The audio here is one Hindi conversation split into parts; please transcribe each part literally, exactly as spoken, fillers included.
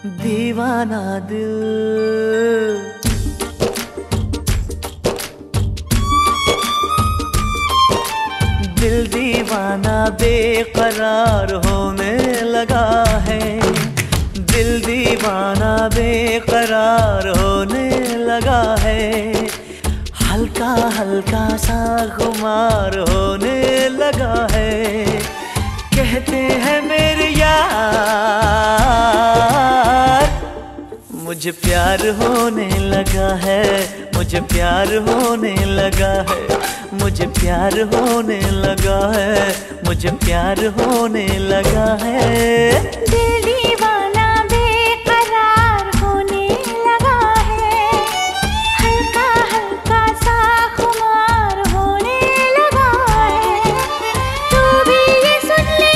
दीवाना दिल, दिल दीवाना बेकरार होने लगा है, दिल दीवाना बेकरार होने लगा है, हल्का हल्का सा खुमार होने लगा है। कहते हैं मेरे यार मुझे प्यार होने लगा है, मुझे प्यार होने लगा है, मुझे प्यार होने लगा है, मुझे प्यार होने लगा है। दिल दीवाना बेकरार होने लगा है, हल्का हल्का सा खुमार होने लगा है। तू भी ये सुन ले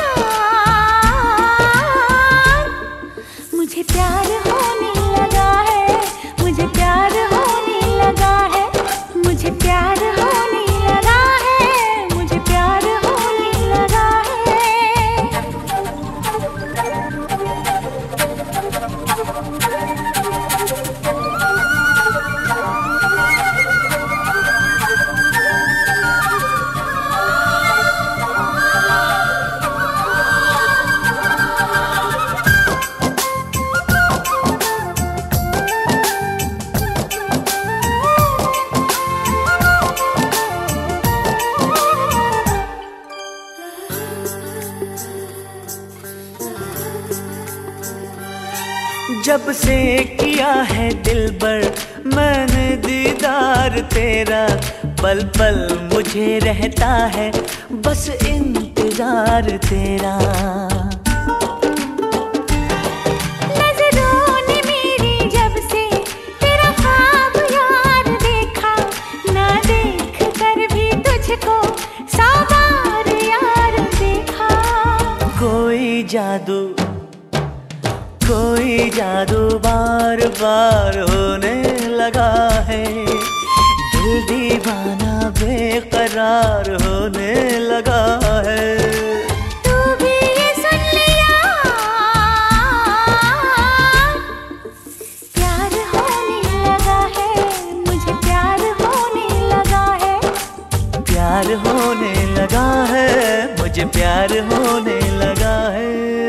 यार, मुझे प्यार होने लगा है, मुझे प्यार होने लगा है, मुझे प्यार होने लगा है, मुझे प्यार होने लगा है। जब से किया है दिलबर मैंने दीदार तेरा, पल पल मुझे रहता है बस इंतजार तेरा। नजरों ने मेरी जब से तेरा ख्वाब यार देखा, ना देख कर भी तुझको सौ बार यार देखा। कोई जादू कोई जादू बार बार होने लगा है, दिल दीवाना बेकरार होने लगा है। तू भी ये सुन ले यार, प्यार होने लगा है, मुझे प्यार होने लगा है, प्यार होने लगा है, मुझे प्यार होने लगा है।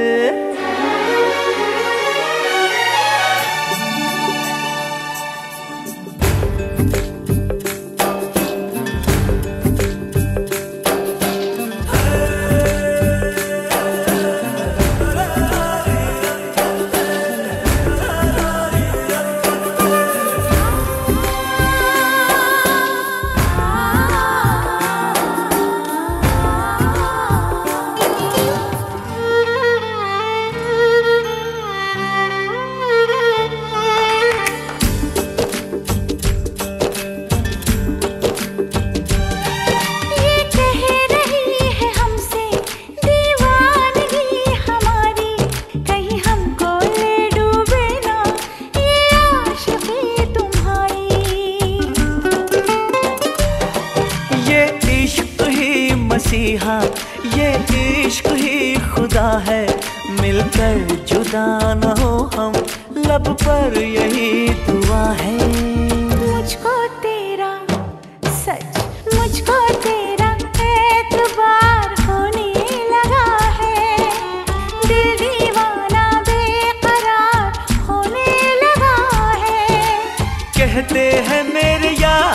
मसीहा ये इश्क ही खुदा है, मिलकर जुदा न हो हम लब पर यही दुआ है। मुझको तेरा सच, मुझको तेरा एतबार होने लगा है, दिल दीवाना बेकरार होने लगा है। कहते हैं मेरे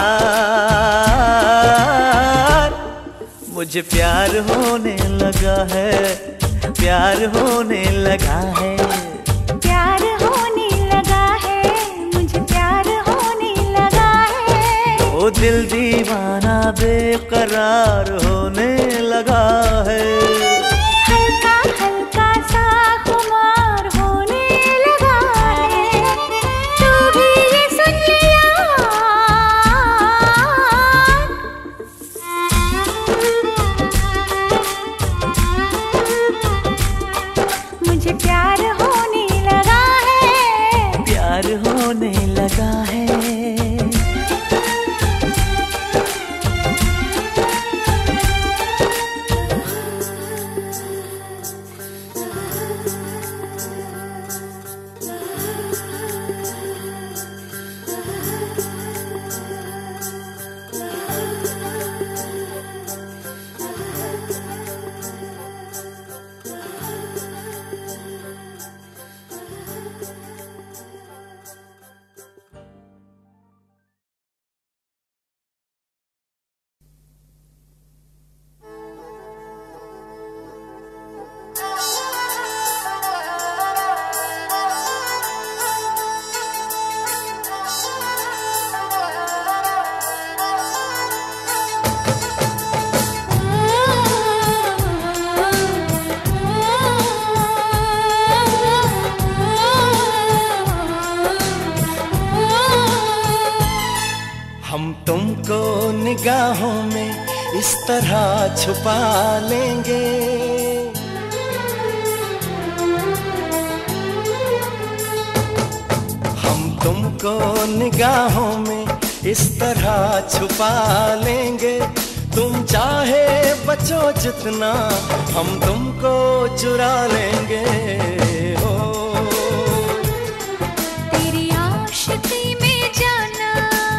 यार मुझे प्यार होने लगा है, प्यार होने लगा है, प्यार होने लगा है, मुझे प्यार होने लगा है। ओ दिल दीवाना बेकरार होने लगा है, हल्का हल्का सा खुमार होने लगा है। तू भी ये सुन ले यार, मुझे प्यार होने लगा है, प्यार होने लगा है। निगाहों में इस तरह छुपा लेंगे। हम तुमको निगाहों में इस तरह छुपा लेंगे। तुम चाहे बचो जितना हम तुमको चुरा लेंगे। हो तेरी आशिकी में जाना,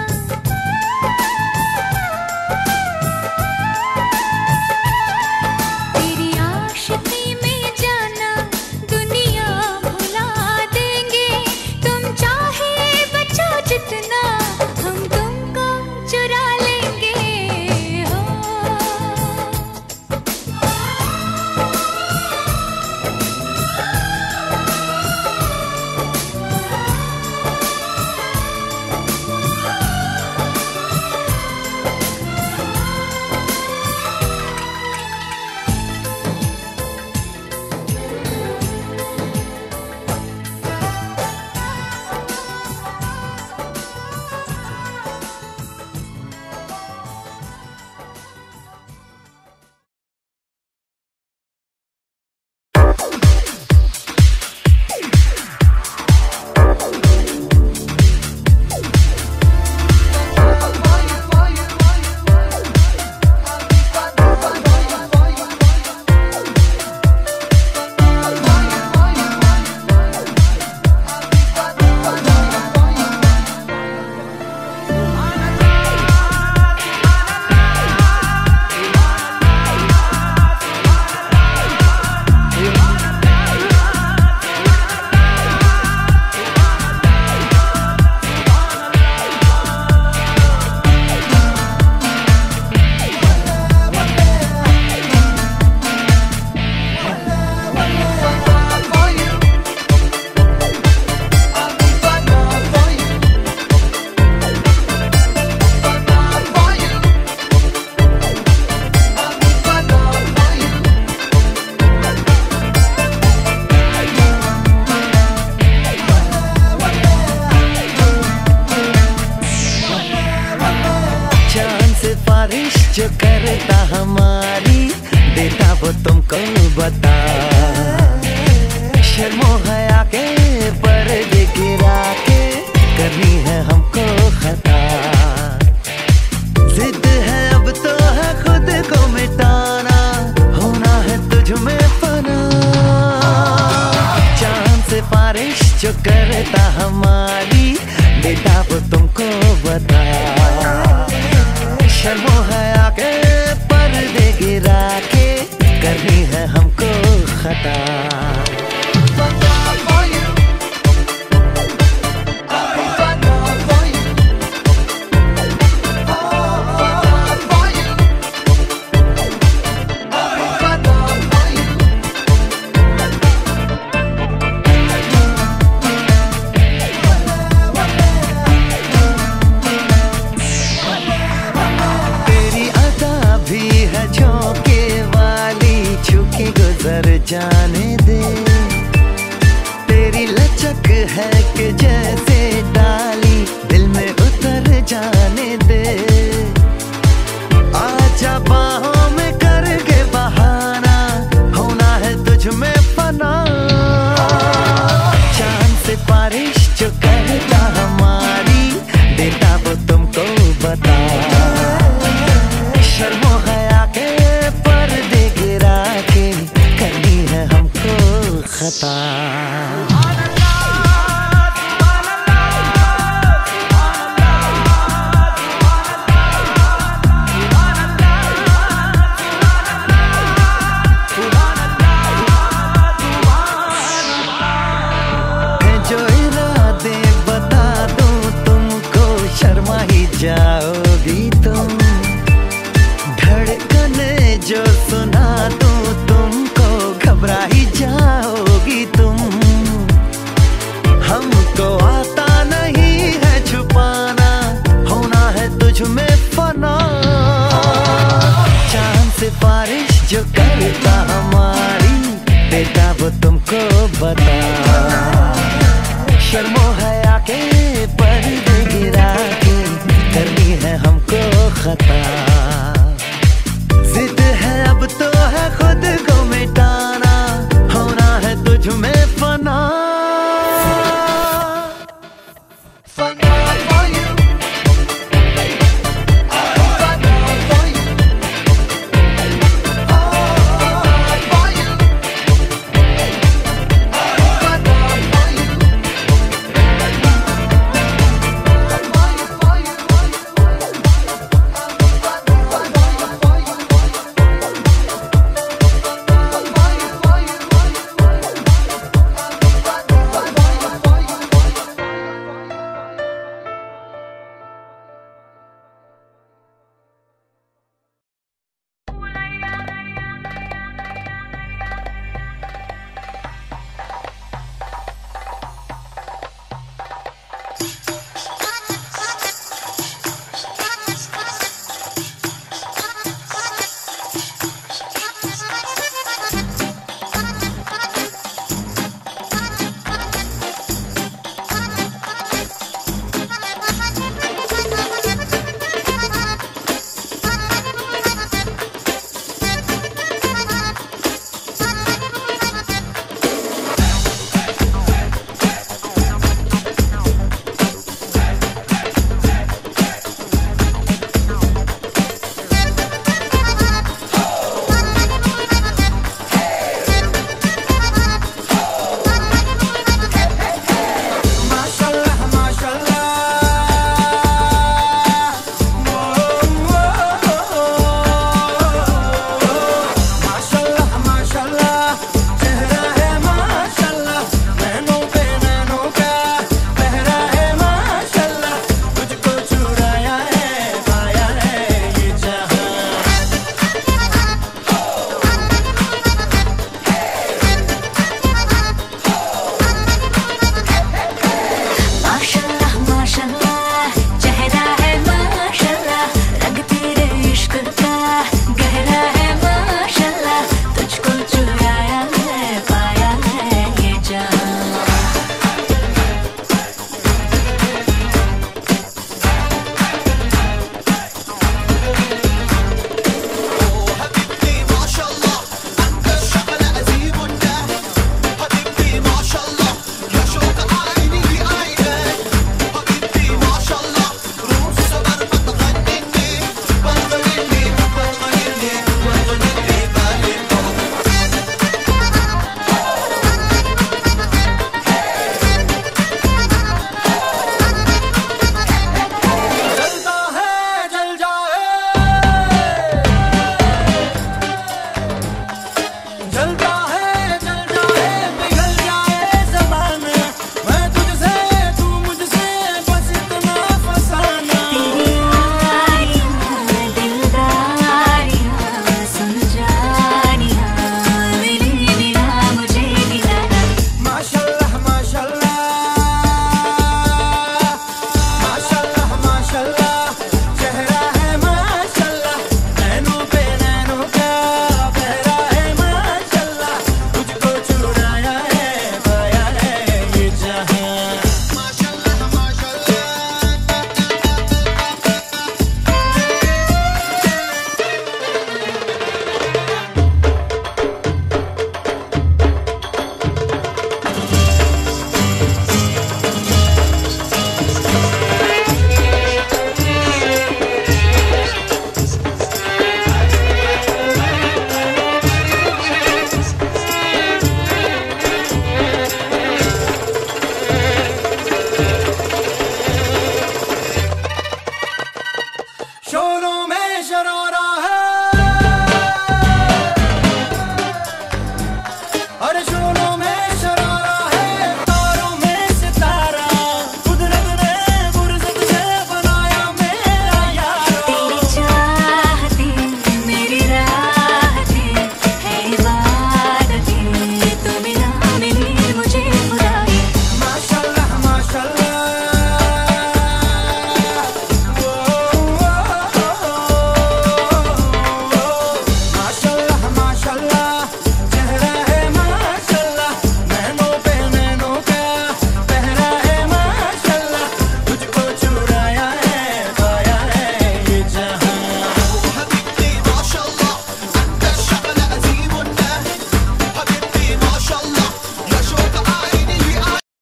तेरी आशिकी में जाना दुनिया भुला देंगे। तुम चाहे बचो जितना हम तुमको चुरा लेंगे। हो जो करता हमारी देता वो तुमको बता। शर्मो हया के पर्दे गिरा के करनी है हमको खता। जिद है अब तो है खुद को मिटाना, होना है तुझ में फना। चांद से बारिश जो करता हमारी देता वो तुमको बता। शर्मो हया के पर्दे गिरा के करनी है हमको खता। जाने दे तेरी लचक है कि जैसे डाली दिल में उतर जाने दे। आजा बाहों में करके बहाना, होना है तुझ में फना। चांद से बारिश जो करता हमारी देता वो तुमको बता। शर्मो हया के पर्दे गिरा के करनी है हमको खता। जो इरादे बता दूं तुमको शर्मा ही जाओगी तुम। धड़कने जो सुना दूं तुमको घबरा ही जाओगी तुम। हमको आता नहीं है छुपाना, होना है तुझ में फना। चांद से बारिश जो करता हमारी देता वो तुम